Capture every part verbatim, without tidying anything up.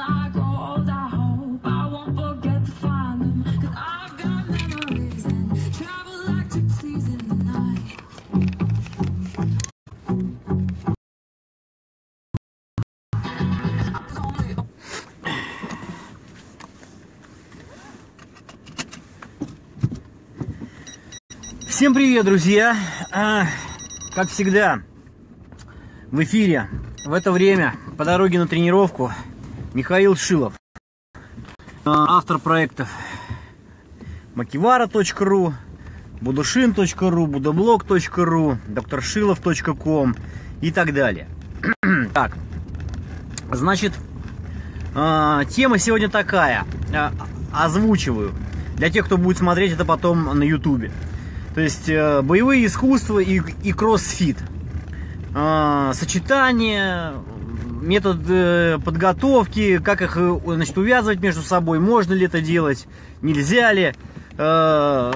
Всем привет, друзья! А, как всегда, в эфире в это время по дороге на тренировку Михаил Шилов, автор проектов макивара точка ру, будушин точка ру, будоблог точка ру, доктор шилов точка ком и так далее. Так, значит, тема сегодня такая, озвучиваю для тех, кто будет смотреть это потом на ютубе. То есть э, боевые искусства и, и кроссфит. Э, сочетание, метод э, подготовки, как их значит, увязывать между собой, можно ли это делать, нельзя ли. Э,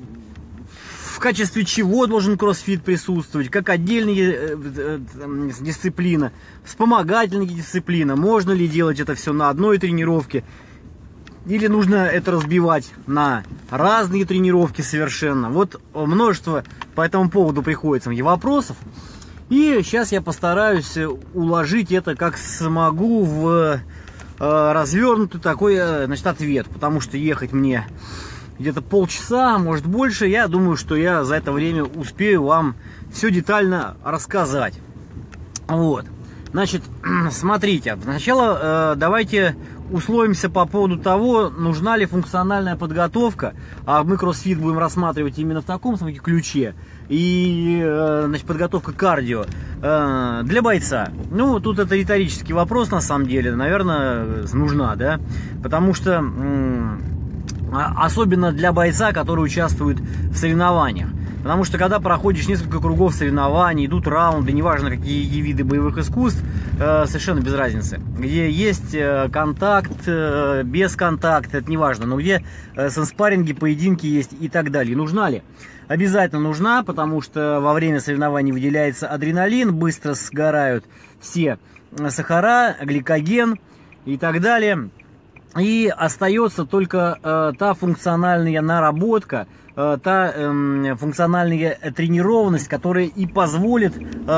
в качестве чего должен кроссфит присутствовать, как отдельная э, э, дисциплина, вспомогательная дисциплина, можно ли делать это все на одной тренировке. Или нужно это разбивать на разные тренировки совершенно. Вот множество по этому поводу приходится мне вопросов. И сейчас я постараюсь уложить это как смогу в э, развернутый такой значит, ответ. Потому что ехать мне где-то полчаса, может больше. Я думаю, что я за это время успею вам все детально рассказать. Вот. Значит, смотрите. Сначала э, давайте условимся по поводу того, нужна ли функциональная подготовка, а мы кроссфит будем рассматривать именно в таком смысле ключе, и значит, подготовка кардио э, для бойца. Ну, тут это риторический вопрос, на самом деле, наверное, нужна, да, потому что э, особенно для бойца, который участвует в соревнованиях. Потому что когда проходишь несколько кругов соревнований, идут раунды, неважно какие виды боевых искусств, э, совершенно без разницы. Где есть э, контакт, э, без контакта, это неважно, но где э, санспарринги, поединки есть и так далее. Нужна ли? Обязательно нужна, потому что во время соревнований выделяется адреналин, быстро сгорают все сахара, гликоген и так далее. И остается только э, та функциональная наработка, э, та э, функциональная тренированность, которая и позволит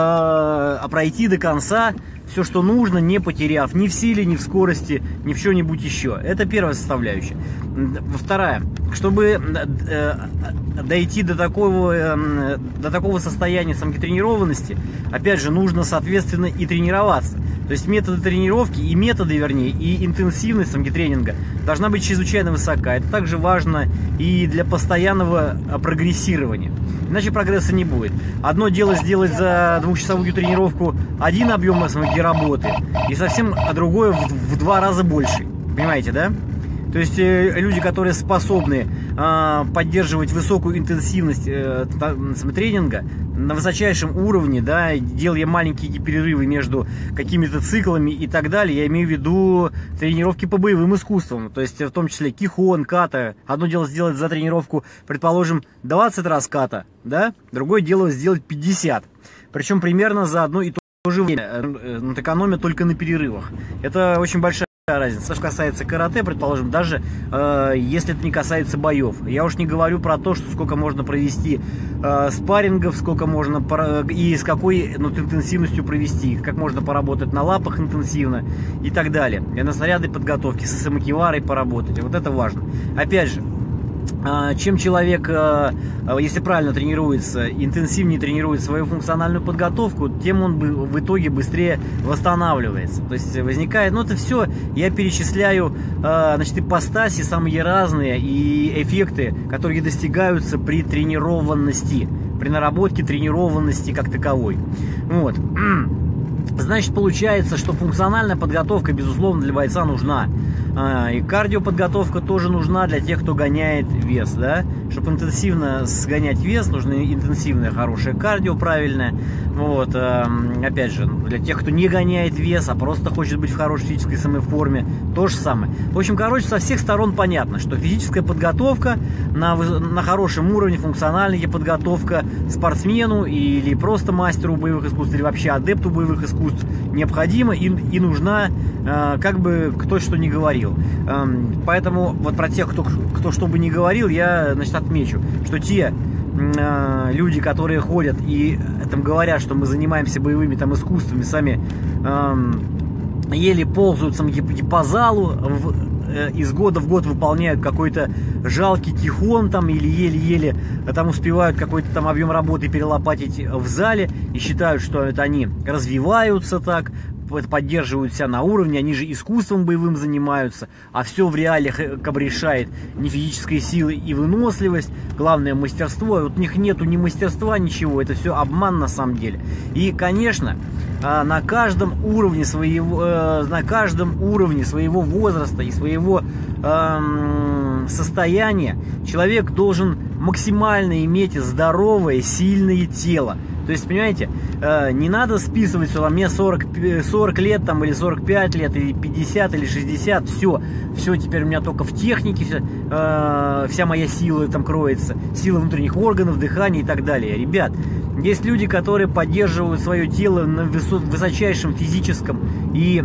э, пройти до конца все, что нужно, не потеряв ни в силе, ни в скорости, ни в чем-нибудь еще. Это первая составляющая. Вторая. Чтобы э, дойти до такого, э, до такого состояния самотренированности, опять же, нужно, соответственно, и тренироваться. То есть методы тренировки и методы, вернее, и интенсивность самотренинга должна быть чрезвычайно высока. Это также важно и для постоянного прогрессирования. Иначе прогресса не будет. Одно дело сделать за двухчасовую тренировку один объем самой работы, и совсем другое в, в два раза больше. Понимаете, да? То есть э, люди, которые способны э, поддерживать высокую интенсивность э, тренинга на высочайшем уровне, да, делая маленькие перерывы между какими-то циклами и так далее, я имею в виду тренировки по боевым искусствам, то есть в том числе кихон, ката. Одно дело сделать за тренировку, предположим, двадцать раз ката, да, другое дело сделать пятьдесят, причем примерно за одно и то же время, экономя только на перерывах. Это очень большая разница. Что касается карате, предположим, даже э, если это не касается боев. Я уж не говорю про то, что сколько можно провести э, спаррингов, сколько можно и с какой ну, интенсивностью провести, как можно поработать на лапах интенсивно и так далее. И на снарядной подготовке, с макиварой поработать. Вот это важно. Опять же, чем человек, если правильно тренируется, интенсивнее тренирует свою функциональную подготовку, тем он в итоге быстрее восстанавливается. То есть возникает, ну это все, я перечисляю, значит, ипостаси самые разные и эффекты, которые достигаются при тренированности, при наработке тренированности как таковой. Вот. Значит, получается, что функциональная подготовка, безусловно, для бойца нужна. И кардиоподготовка тоже нужна для тех, кто гоняет вес, да? чтобы интенсивно сгонять вес, нужно интенсивное, хорошее кардио, правильное. Вот, э, опять же, для тех, кто не гоняет вес, а просто хочет быть в хорошей физической самой форме, то же самое. В общем, короче, со всех сторон понятно, что физическая подготовка на, на хорошем уровне, функциональная подготовка спортсмену или просто мастеру боевых искусств, или вообще адепту боевых искусств необходима и, и нужна, э, как бы кто что ни говорил. Э, поэтому вот про тех, кто, кто что бы ни говорил, я, значит, отмечу, что те э, люди, которые ходят и там говорят, что мы занимаемся боевыми там искусствами, сами э, еле ползают там, по залу, в, э, из года в год выполняют какой-то жалкий тихон там, или еле-еле там успевают какой-то там объем работы перелопатить в зале и считают, что это они развиваются так, поддерживают себя на уровне, они же искусством боевым занимаются, а все в реалиях как бы решает не физической силы и выносливость, главное мастерство. Вот у них нету ни мастерства, ничего, это все обман на самом деле. И, конечно, на каждом уровне своего, на каждом уровне своего возраста и своего эм, состояния человек должен максимально иметь здоровое, сильное тело. То есть, понимаете, э, не надо списывать, что мне сорок, сорок лет там, или сорок пять лет, или пятьдесят, или шестьдесят, все, все теперь у меня только в технике, все, э, вся моя сила там кроется, сила внутренних органов, дыхания и так далее. Ребят, есть люди, которые поддерживают свое тело на высочайшем физическом и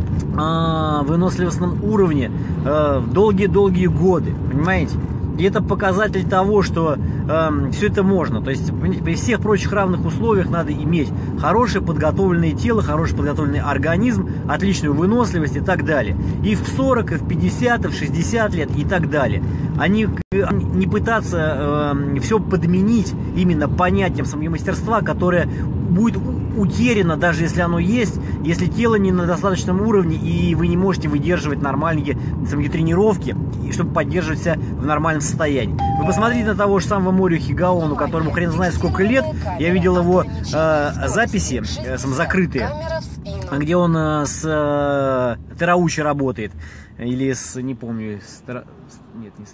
э, выносливостном уровне долгие-долгие э, годы, понимаете? И это показатель того, что э, все это можно. То есть при всех прочих равных условиях надо иметь хорошее подготовленное тело, хороший подготовленный организм, отличную выносливость и так далее. И в сорок, и в пятьдесят, и в шестьдесят лет и так далее. Они не пытаться э, все подменить именно понятием самого мастерства, которое будет утеряно, даже если оно есть, если тело не на достаточном уровне и вы не можете выдерживать нормальные самые тренировки, чтобы поддерживать себя в нормальном состоянии. Вы посмотрите на того же самого Морию Хигаону, которому хрен знает сколько лет. Я видел его э, записи э, закрытые, где он э, с э, Тераучи работает. Или с, не помню, с, нет, не с...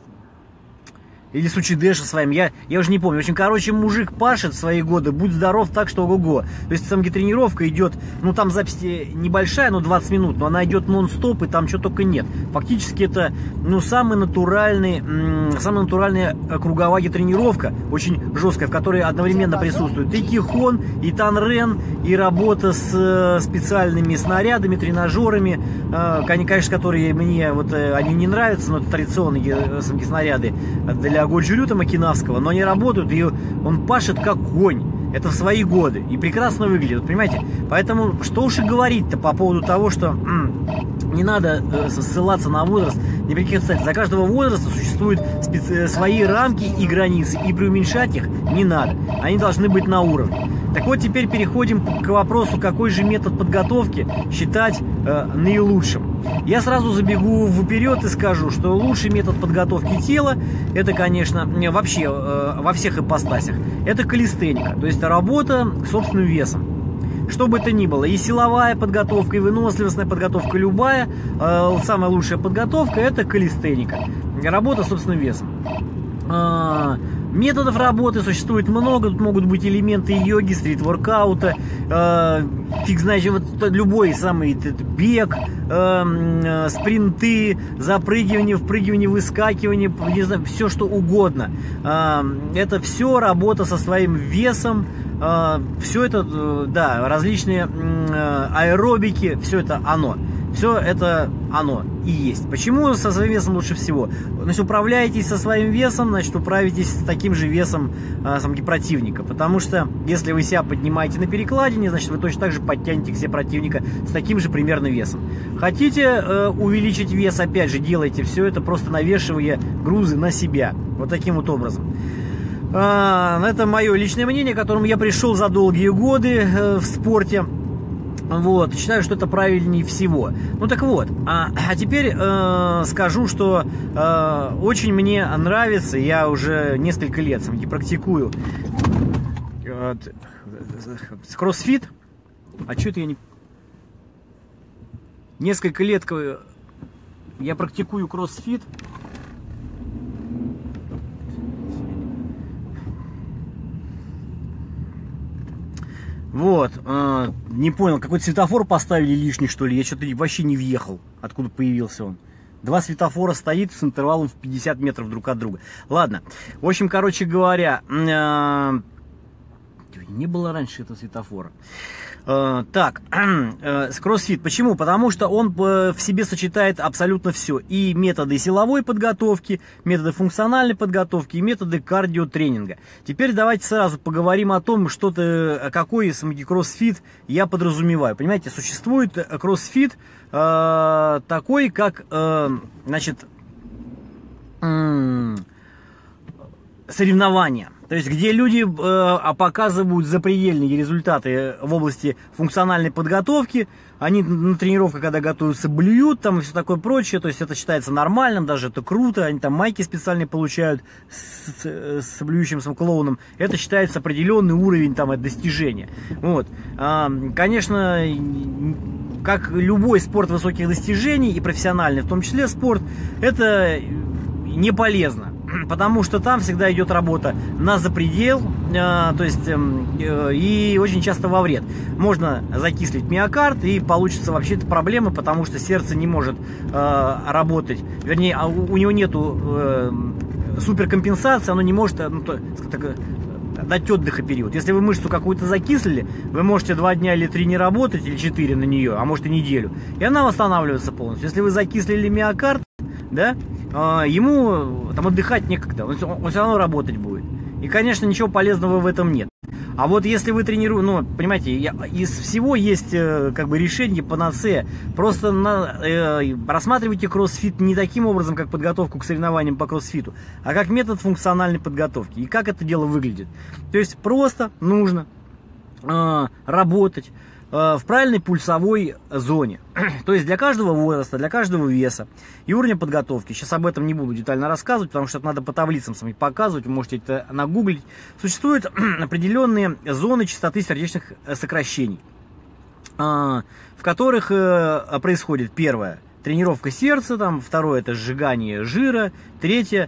Или с Учидеша с вами, я, я уже не помню. В общем, короче, мужик пашет в свои годы, будь здоров так, что ого-го. То есть, там, где тренировка идет, ну, там запись небольшая, ну, двадцать минут, но она идет нон-стоп, и там что только нет. Фактически это, ну, самый натуральный, самая натуральная круговая тренировка, очень жесткая, в которой одновременно присутствует и кихон, и танрен, и работа с специальными снарядами, тренажерами, конечно, которые мне, вот, они не нравятся, но это традиционные снаряды для Годжурю там окинавского, но они работают, и он пашет как конь. Это в свои годы. И прекрасно выглядит, понимаете? Поэтому что уж и говорить-то по поводу того, что м, не надо э, ссылаться на возраст. Не при каких целях. За каждого возраста существуют специ... свои рамки и границы, и преуменьшать их не надо. Они должны быть на уровне. Так вот, теперь переходим к вопросу, какой же метод подготовки считать э, наилучшим. Я сразу забегу вперед и скажу, что лучший метод подготовки тела, это, конечно, вообще э, во всех ипостасях, это калистеника, то есть работа с собственным весом. Что бы это ни было, и силовая подготовка, и выносливостная подготовка любая, э, самая лучшая подготовка — это калистеника, работа с собственным весом. Э, методов работы существует много, тут могут быть элементы йоги, стрит-воркаута, э, фиг знаешь, вот любой самый бег, э, спринты, запрыгивание, впрыгивание, выскакивание, не знаю, все что угодно. Э, это все работа со своим весом, э, все это, э, да, различные э, аэробики, все это оно. Все это оно и есть. Почему со своим весом лучше всего? Значит, управляетесь со своим весом, значит, управитесь с таким же весом э, самки противника. Потому что, если вы себя поднимаете на перекладине, значит, вы точно так же подтянете к себе противника с таким же примерно весом. Хотите э, увеличить вес, опять же, делайте все это, просто навешивая грузы на себя. Вот таким вот образом. Э, это мое личное мнение, к которому я пришел за долгие годы э, в спорте. Вот, считаю, что это правильнее всего. Ну так вот, а, а теперь э, скажу, что э, очень мне нравится, я уже несколько лет сам практикую э, кроссфит. А что это я не... Несколько лет я практикую кроссфит. Вот, э, не понял, какой-то светофор поставили лишний, что ли? Я что-то вообще не въехал, откуда появился он. Два светофора стоит с интервалом в пятьдесят метров друг от друга. Ладно, в общем, короче говоря, э, не было раньше этого светофора. Uh, так, uh, кроссфит. Почему? Потому что он uh, в себе сочетает абсолютно все. И методы силовой подготовки, методы функциональной подготовки, и методы кардиотренинга. Теперь давайте сразу поговорим о том, что-то, какой кроссфит я подразумеваю. Понимаете, существует кроссфит uh, такой, как, uh, значит, um, соревнования. То есть, где люди э, показывают запредельные результаты в области функциональной подготовки, они на тренировках, когда готовятся, блюют там и все такое прочее, то есть это считается нормальным, даже это круто, они там майки специальные получают с, с, с блюющим клоуном, это считается определенный уровень там достижения. Вот. А, конечно, как любой спорт высоких достижений, и профессиональный в том числе спорт, это не полезно. Потому что там всегда идет работа на запредел, э, то есть э, и очень часто во вред. Можно закислить миокард, и получится вообще-то проблемы, потому что сердце не может э, работать, вернее, у, у него нету э, суперкомпенсации, оно не может ну, то, так, дать отдыха период. Если вы мышцу какую-то закислили, вы можете два дня или три не работать, или четыре на нее, а может и неделю, и она восстанавливается полностью. Если вы закислили миокард, да, ему там отдыхать некогда, он, он все равно работать будет. И, конечно, ничего полезного в этом нет. А вот если вы тренируете, ну, понимаете, я, из всего есть как бы решение панацея. Просто на, э, рассматривайте кроссфит не таким образом, как подготовку к соревнованиям по кроссфиту, а как метод функциональной подготовки. И как это дело выглядит. То есть просто нужно э, работать в правильной пульсовой зоне. То есть для каждого возраста, для каждого веса и уровня подготовки. Сейчас об этом не буду детально рассказывать, потому что это надо по таблицам сами показывать. Вы можете это нагуглить. Существуют определенные зоны частоты сердечных сокращений, в которых происходит первое — тренировка сердца, там, второе — это сжигание жира, третье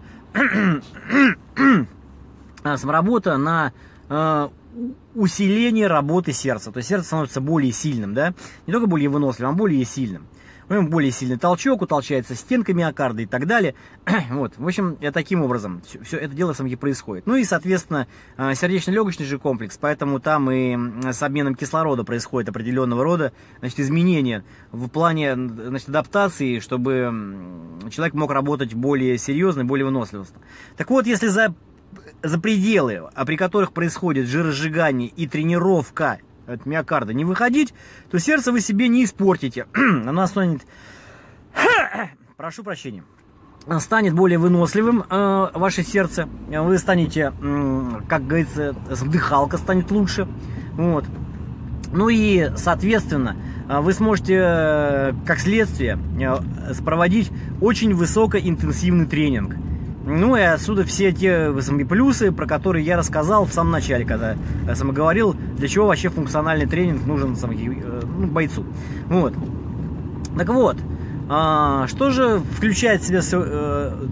— работа на усиление работы сердца. То есть сердце становится более сильным, да? Не только более выносливым, а более сильным. У него более сильный толчок, утолщается стенка миокарда и так далее. Вот, в общем, таким образом все, все это дело сам и происходит. Ну и, соответственно, сердечно-легочный же комплекс, поэтому там и с обменом кислорода происходит определенного рода, значит, изменения в плане, значит, адаптации, чтобы человек мог работать более серьезно, более выносливо. Так вот, если за за пределы, а при которых происходит жиросжигание и тренировка от миокарда, не выходить, то сердце вы себе не испортите. Оно станет, прошу прощения, станет более выносливым, э, ваше сердце. Вы станете, э, как говорится, дыхалка станет лучше. Вот. Ну и, соответственно, вы сможете, как следствие, проводить очень высокоинтенсивный тренинг. Ну и отсюда все те сами плюсы, про которые я рассказал в самом начале, когда я сам говорил, для чего вообще функциональный тренинг нужен сам, ну, бойцу. Вот. Так вот, а, что же включает в себя, э,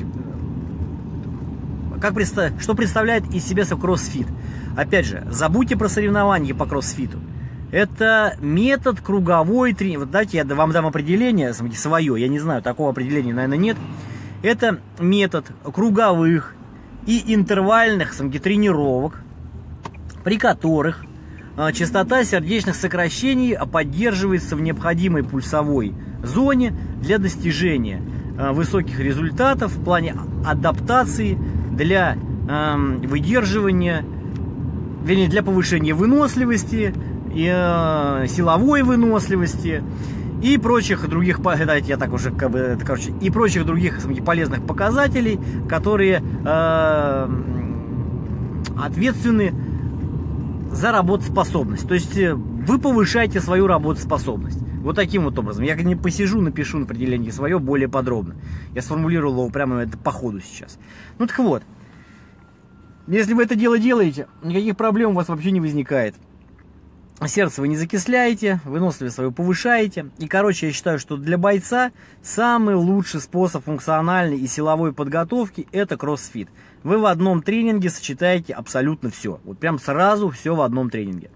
как представ, что представляет из себя кроссфит? Опять же, забудьте про соревнования по кроссфиту. Это метод круговой тренинг. Вот давайте я вам дам определение свое, я не знаю, такого определения, наверное, нет. Это метод круговых и интервальных тренировок, при которых частота сердечных сокращений поддерживается в необходимой пульсовой зоне для достижения высоких результатов в плане адаптации, для выдерживания, вернее, для повышения выносливости, силовой выносливости и прочих других, давайте я так уже, как бы, короче, и прочих других полезных показателей, которые э, ответственны за работоспособность. То есть вы повышаете свою работоспособность. Вот таким вот образом. Я не посижу, напишу определение свое более подробно. Я сформулировал его прямо это по ходу сейчас. Ну так вот, если вы это дело делаете, никаких проблем у вас вообще не возникает. Сердце вы не закисляете, выносливость свою повышаете. И, короче, я считаю, что для бойца самый лучший способ функциональной и силовой подготовки – это кроссфит. Вы в одном тренинге сочетаете абсолютно все. Вот прям сразу все в одном тренинге.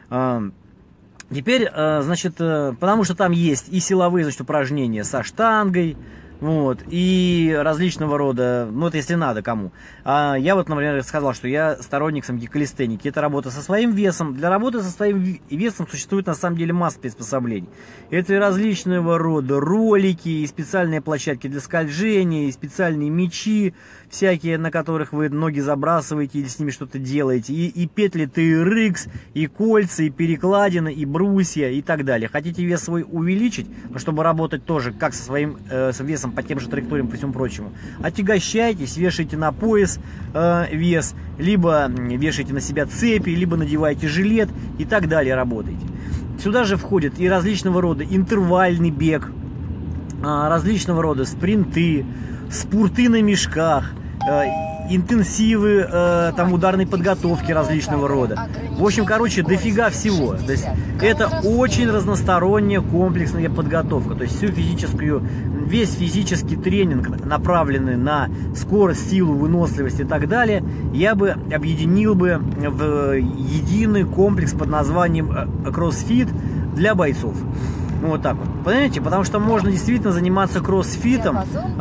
Теперь, значит, потому что там есть и силовые, значит, упражнения со штангой, вот, и различного рода, ну, это если надо кому. А я вот, например, сказал, что я сторонник самки калистеники. Это работа со своим весом. Для работы со своим весом существует, на самом деле, масса приспособлений. Это и различного рода ролики, и специальные площадки для скольжения, и специальные мячи, всякие, на которых вы ноги забрасываете или с ними что-то делаете, и, и петли ти эр икс, и кольца, и перекладины, и брусья, и так далее. Хотите вес свой увеличить, чтобы работать тоже, как со своим э, с весом, по тем же траекториям, по всему прочему, отягощайтесь, вешайте на пояс э, вес, либо вешайте на себя цепи, либо надевайте жилет, и так далее работайте. Сюда же входит и различного рода интервальный бег, э, различного рода спринты, спурты на мешках, э, интенсивы э, там, ударной подготовки различного рода. В общем, короче, дофига всего. То есть это очень разносторонняя комплексная подготовка. То есть всю физическую, весь физический тренинг, направленный на скорость, силу, выносливость и так далее, я бы объединил бы в единый комплекс под названием кроссфит для бойцов. Ну, вот так вот. Понимаете? Потому что можно действительно заниматься кроссфитом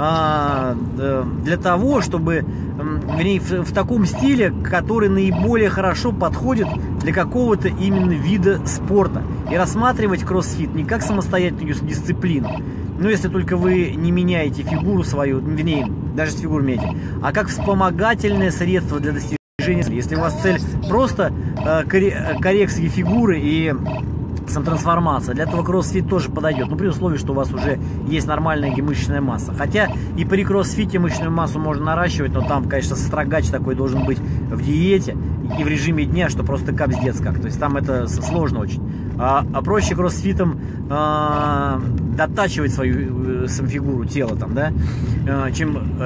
а, для того, чтобы вернее, в, в таком стиле, который наиболее хорошо подходит для какого-то именно вида спорта. И рассматривать кроссфит не как самостоятельную дисциплину, ну, если только вы не меняете фигуру свою, вернее, даже с фигуру меняете, а как вспомогательное средство для достижения. Если у вас цель просто э, коррекции фигуры и самотрансформация, для этого кроссфит тоже подойдет, но при условии, что у вас уже есть нормальная мышечная масса. Хотя и при кроссфите мышечную массу можно наращивать, но там, конечно, строгач такой должен быть в диете и в режиме дня, что просто капздец как. То есть там это сложно очень. А, а проще кроссфитом а, дотачивать свою сам фигуру, тело там, да, а, чем а,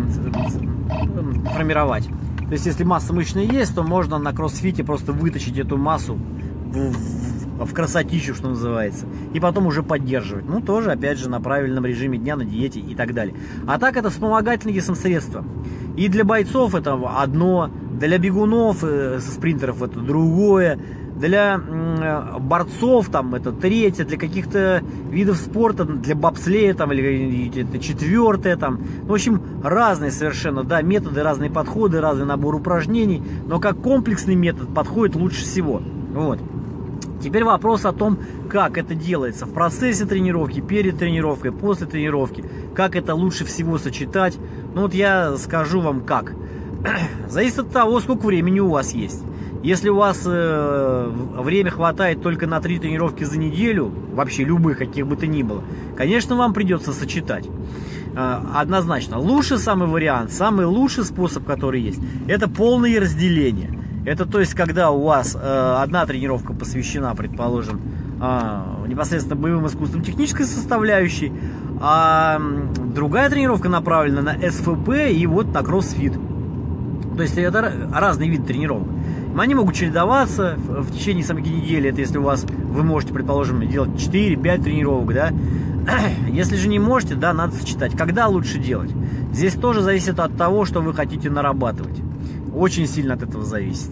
а, формировать. То есть если масса мышечная есть, то можно на кроссфите просто вытащить эту массу в, в красотищу, что называется, и потом уже поддерживать. Ну, тоже, опять же, на правильном режиме дня, на диете и так далее. А так это вспомогательные средства. И для бойцов это одно, для бегунов, э, спринтеров это другое, для э, борцов там это третье, для каких-то видов спорта, для бобслея там или это четвертое там. В общем, разные совершенно, да, методы, разные подходы, разный набор упражнений, но как комплексный метод подходит лучше всего. Вот. Теперь вопрос о том, как это делается в процессе тренировки, перед тренировкой, после тренировки, как это лучше всего сочетать. Ну вот я скажу вам как. Зависит от того, сколько времени у вас есть. Если у вас э, время хватает только на три тренировки за неделю, вообще любых, каких бы то ни было, конечно, вам придется сочетать. Э, однозначно. Лучший самый вариант, самый лучший способ, который есть, это полное разделение. Это то есть, когда у вас э, одна тренировка посвящена, предположим, э, непосредственно боевым искусствам технической составляющей, а другая тренировка направлена на эс эф пэ и вот на кроссфит. То есть это разные виды тренировок. Они могут чередоваться в течение самой недели. Это если у вас, вы можете, предположим, делать четыре-пять тренировок, да. Если же не можете, да, надо сочетать. Когда лучше делать? Здесь тоже зависит от того, что вы хотите нарабатывать. Очень сильно от этого зависит.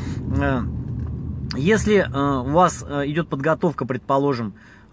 Если у вас идет подготовка, предположим,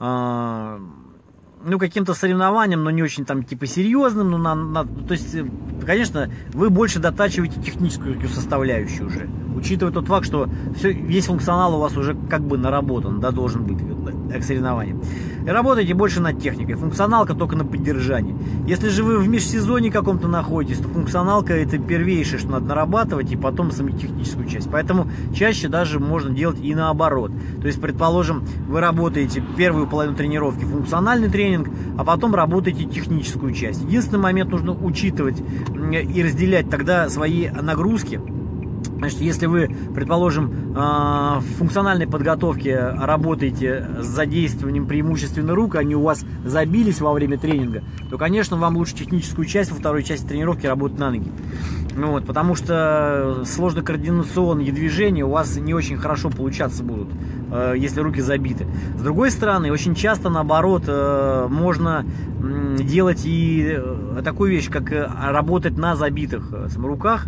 ну, каким-то соревнованием, но не очень там типа серьезным, ну, на, на, то есть, конечно, вы больше дотачиваете техническую составляющую уже, учитывая тот факт, что все, весь функционал у вас уже как бы наработан, да, должен быть к соревнованиям. И работаете больше над техникой, функционалка только на поддержании. Если же вы в межсезонье каком-то находитесь, то функционалка это первейшее, что надо нарабатывать, и потом саму техническую часть. Поэтому чаще даже можно делать и наоборот. То есть, предположим, вы работаете первую половину тренировки функциональный тренинг, а потом работаете техническую часть. Единственный момент, нужно учитывать и разделять тогда свои нагрузки. Значит, если вы, предположим, в функциональной подготовке работаете с задействованием преимущественно рук, они у вас забились во время тренинга, то, конечно, вам лучше техническую часть во второй части тренировки работать на ноги. Ну вот, потому что сложно-координационные движения у вас не очень хорошо получаться будут, если руки забиты. С другой стороны, очень часто, наоборот, можно делать и такую вещь, как работать на забитых руках.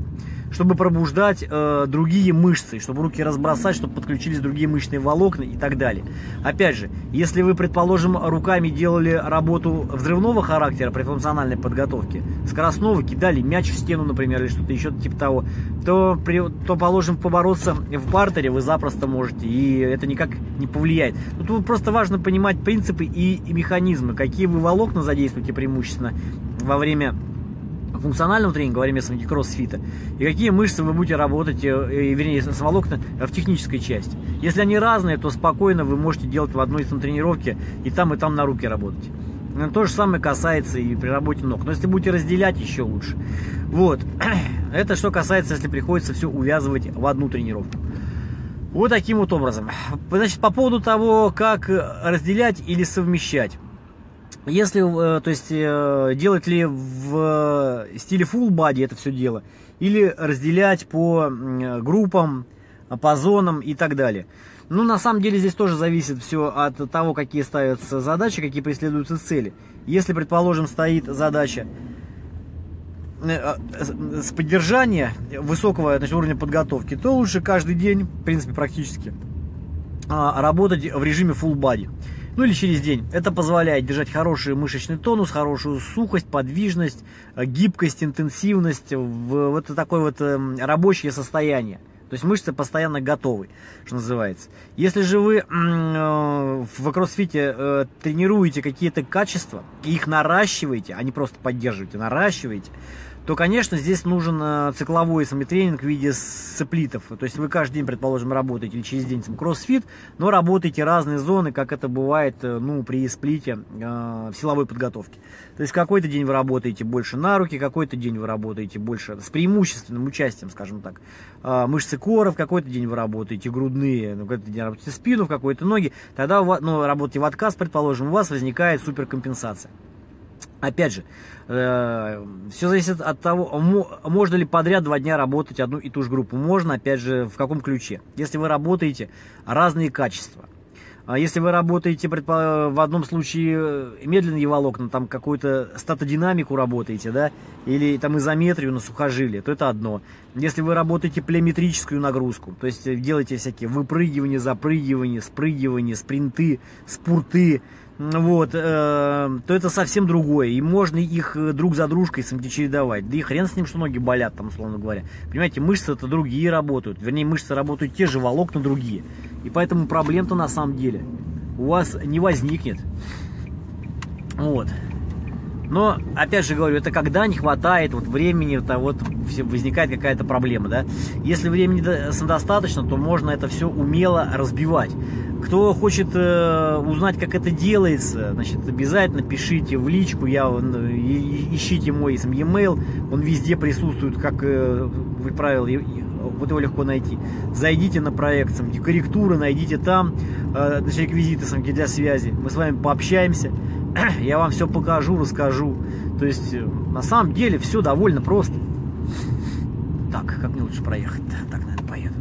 чтобы пробуждать э, другие мышцы, чтобы руки разбросать, чтобы подключились другие мышечные волокна и так далее. Опять же, если вы, предположим, руками делали работу взрывного характера при функциональной подготовке, скоростного, кидали мяч в стену, например, или что-то еще типа того, то, при, то, положим, побороться в партере вы запросто можете, и это никак не повлияет. Тут просто важно понимать принципы и, и механизмы, какие вы волокна задействуете преимущественно во время функционального тренинга, во время кроссфита, и какие мышцы вы будете работать, вернее, с волокна в технической части. Если они разные, то спокойно вы можете делать в одной тренировке и там, и там на руки работать. То же самое касается и при работе ног. Но если будете разделять, еще лучше. Вот. Это что касается, если приходится все увязывать в одну тренировку. Вот таким вот образом. Значит, по поводу того, как разделять или совмещать. Если, то есть, делать ли в стиле full body это все дело, или разделять по группам, по зонам и так далее. Ну, на самом деле, здесь тоже зависит все от того, какие ставятся задачи, какие преследуются цели. Если, предположим, стоит задача с поддержания высокого, значит, уровня подготовки, то лучше каждый день, в принципе, практически, работать в режиме full body. Ну или через день. Это позволяет держать хороший мышечный тонус, хорошую сухость, подвижность, гибкость, интенсивность, в это такое вот рабочее состояние. То есть мышцы постоянно готовы, что называется. Если же вы в кроссфите тренируете какие-то качества и их наращиваете, а не просто поддерживаете, наращиваете, то, конечно, здесь нужен цикловой самотренинг в виде сплитов. То есть вы каждый день, предположим, работаете или через день кроссфит, но работаете разные зоны, как это бывает, ну, при сплите э, в силовой подготовке. То есть какой-то день вы работаете больше на руки, какой-то день вы работаете больше с преимущественным участием, скажем так, э, мышцы кора, в какой-то день вы работаете грудные, в какой-то день работаете спину, в какой-то ноги. Тогда у вас, ну, работаете в отказ, предположим, у вас возникает суперкомпенсация. Опять же, э, все зависит от того, можно ли подряд два дня работать одну и ту же группу. Можно, опять же, в каком ключе. Если вы работаете разные качества. Если вы работаете в одном случае медленные волокна, там какую-то статодинамику работаете, да, или там изометрию на сухожилие, то это одно. Если вы работаете плеометрическую нагрузку, то есть делаете всякие выпрыгивания, запрыгивания, спрыгивания, спринты, спурты, вот, э, то это совсем другое. И можно их друг за дружкой чередовать. Да и хрен с ним, что ноги болят, там, условно говоря. Понимаете, мышцы-то другие работают. Вернее, мышцы работают те же, волокна другие. И поэтому проблем-то на самом деле у вас не возникнет. Вот. Но, опять же говорю, это когда не хватает вот времени, то вот возникает какая-то проблема, да. Если времени достаточно, то можно это все умело разбивать. Кто хочет э, узнать, как это делается, значит, обязательно пишите в личку, я, ищите мой e-mail, он везде присутствует, как, э, как правило, вот его легко найти. Зайдите на проект, самки, корректуры, найдите там, э, значит, реквизиты самки, для связи, мы с вами пообщаемся, я вам все покажу, расскажу. То есть, на самом деле, все довольно просто. Так, как мне лучше проехать? Так, наверное, поеду.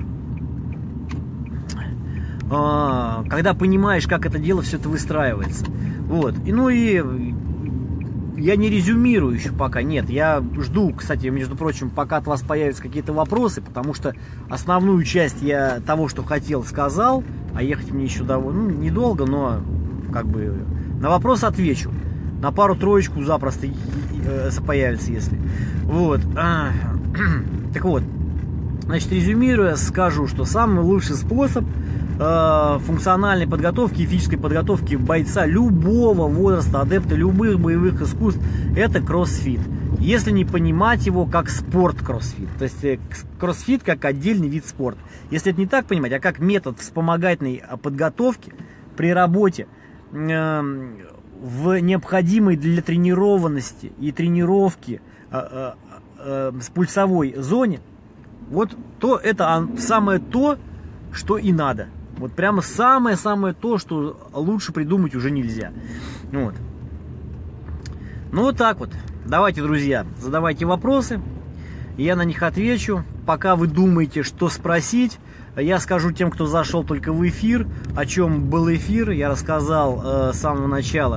А, когда понимаешь, как это дело все это выстраивается. Вот. И, ну и я не резюмирую еще пока, нет. Я жду, кстати, между прочим, пока от вас появятся какие-то вопросы, потому что основную часть я того, что хотел, сказал, а ехать мне еще довольно, ну, недолго, но как бы на вопрос отвечу. На пару-троечку запросто появится, если. Вот. Так вот. Значит, резюмируя, скажу, что самый лучший способ э, функциональной подготовки и физической подготовки бойца любого возраста, адепта любых боевых искусств, это кроссфит. Если не понимать его как спорт кроссфит, то есть э, кроссфит как отдельный вид спорта. Если это не так понимать, а как метод вспомогательной подготовки при работе э, в необходимой для тренированности и тренировки э, э, э, с пульсовой зоне, вот то это самое то, что и надо. Вот прямо самое-самое то, что лучше придумать уже нельзя. Вот. Ну вот так вот. Давайте, друзья, задавайте вопросы. Я на них отвечу. Пока вы думаете, что спросить, я скажу тем, кто зашел только в эфир, о чем был эфир. Я рассказал э, с самого начала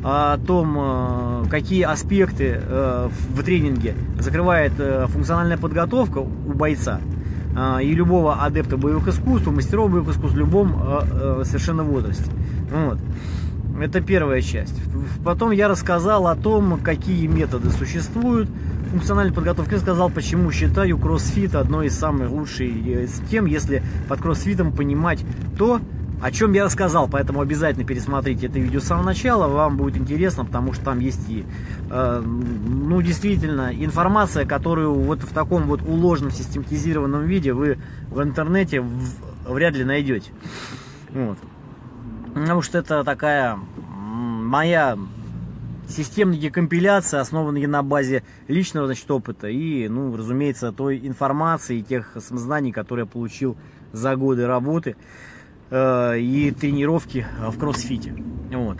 о том, какие аспекты в тренинге закрывает функциональная подготовка у бойца и любого адепта боевых искусств, мастеров боевых искусств в любом совершенно возрасте. Вот. Это первая часть. Потом я рассказал о том, какие методы существуют функциональной подготовки. Я сказал, почему считаю кроссфит одной из самых лучших тем, если под кроссфитом понимать то, о чем я рассказал. Поэтому обязательно пересмотрите это видео с самого начала, вам будет интересно, потому что там есть и, э, ну, действительно, информация, которую вот в таком вот уложенном, систематизированном виде вы в интернете в, вряд ли найдете. Вот. Потому что это такая моя системная декомпиляция, основанная на базе личного, значит, опыта и, ну, разумеется, той информации и тех знаний, которые я получил за годы работы э, и тренировки в кроссфите. Вот.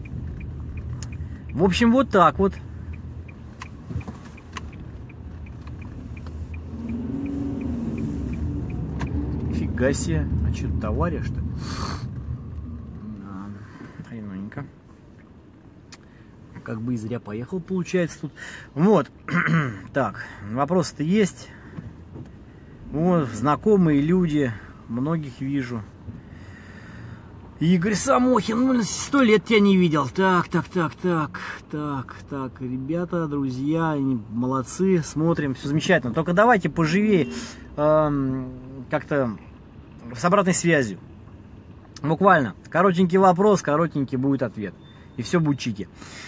В общем, вот так вот. Фига себе. А что, товарищ, что ли? Хреноненько. Как бы и зря поехал, получается, тут. Вот. Так, вопросы-то есть. Вот, знакомые люди. Многих вижу. Игорь Самохин, ну, сто лет тебя не видел. Так, так, так, так, так, так, ребята, друзья, они молодцы, смотрим, все замечательно. Только давайте поживее, эм, как-то с обратной связью. Буквально, коротенький вопрос, коротенький будет ответ. И все будет чики.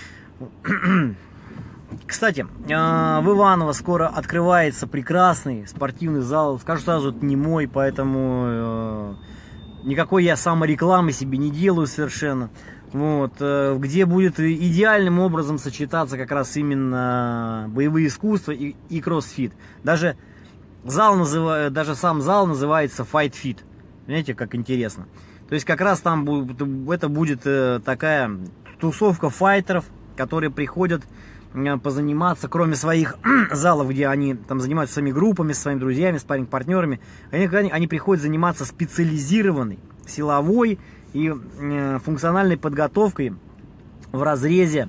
Кстати, в Иваново скоро открывается прекрасный спортивный зал. Скажу сразу, это не мой, поэтому никакой я саморекламы себе не делаю совершенно. Вот, где будет идеальным образом сочетаться как раз именно боевые искусства и, и кроссфит. Даже, зал называ, даже сам зал называется Fight Fit. Понимаете, как интересно. То есть как раз там будет, это будет такая тусовка файтеров, которые приходят позаниматься, кроме своих залов, где они там занимаются своими группами, своими друзьями, спарринг-партнерами, они, они приходят заниматься специализированной силовой и э, функциональной подготовкой в разрезе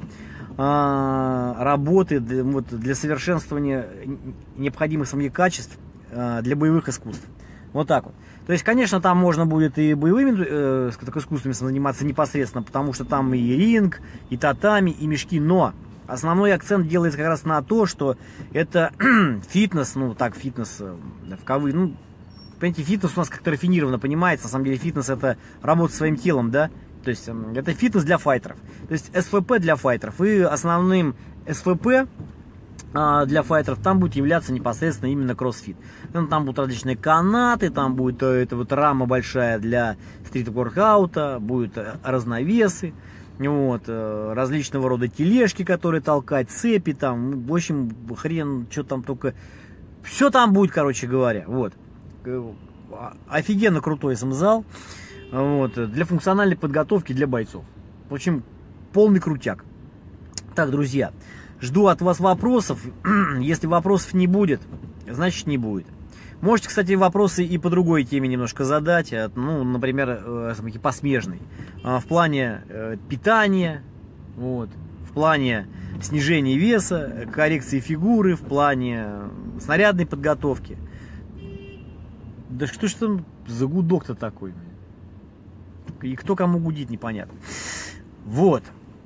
э, работы для, вот, для совершенствования необходимых самих качеств э, для боевых искусств. Вот так вот. То есть, конечно, там можно будет и боевыми э, искусствами заниматься непосредственно, потому что там и ринг, и татами, и мешки, но основной акцент делается как раз на то, что это фитнес, ну так, фитнес в кавы, ну, понимаете, фитнес у нас как-то рафинированно понимается, на самом деле фитнес это работа своим телом, да, то есть это фитнес для файтеров, то есть СФП для файтеров, и основным СФП для файтеров там будет являться непосредственно именно кроссфит. Там будут различные канаты, там будет эта вот рама большая для стрит-воркаута, будут разновесы, вот, различного рода тележки, которые толкать, цепи там, в общем, хрен, что там только, все там будет, короче говоря, вот. Офигенно крутой сам зал, вот, для функциональной подготовки для бойцов. В общем, полный крутяк. Так, друзья, жду от вас вопросов. Если вопросов не будет, значит не будет. Можете, кстати, вопросы и по другой теме немножко задать. Ну, например, по смежной. В плане питания, вот, в плане снижения веса, коррекции фигуры, в плане снарядной подготовки. Да что ж там за гудок-то такой? И кто кому гудит, непонятно. Вот.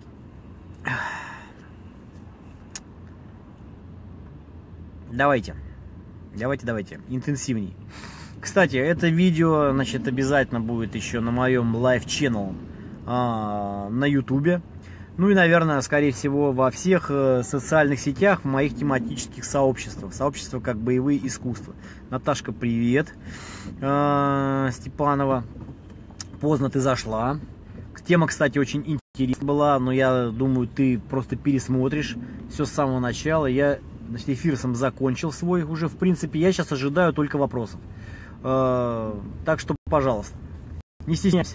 Давайте, давайте, давайте, интенсивней. Кстати, это видео, значит, обязательно будет еще на моем лайв-ченнел а, на ютубе. Ну и, наверное, скорее всего, во всех э, социальных сетях, в моих тематических сообществах. Сообщество как боевые искусства. Наташка, привет. Э, Степанова, поздно ты зашла. Тема, кстати, очень интересная была, но я думаю, ты просто пересмотришь все с самого начала. Я, значит, эфир сам закончил свой уже, в принципе. Я сейчас ожидаю только вопросов. Э, так что, пожалуйста, не стесняйся.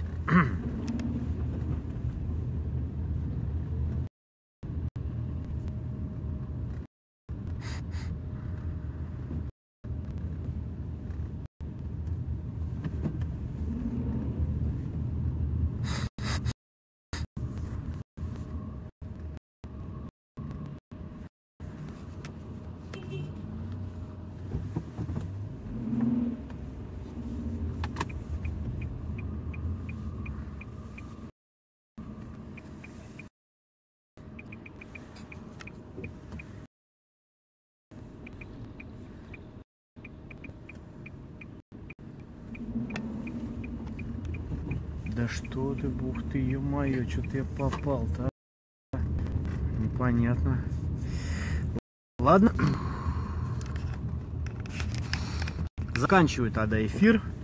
Да что ты, бух ты, ё-моё, что-то я попал-то, а? Ну, понятно. Ладно. Заканчиваю тогда эфир.